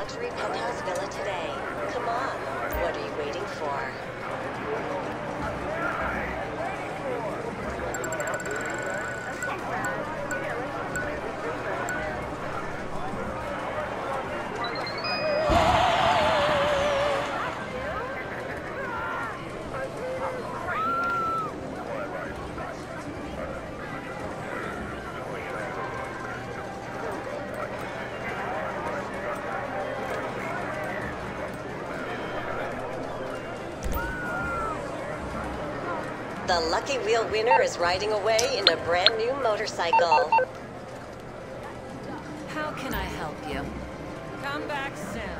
luxury penthouse villa today. Come on, what are you waiting for? The lucky wheel winner is riding away in a brand new motorcycle. How can I help you? Come back soon.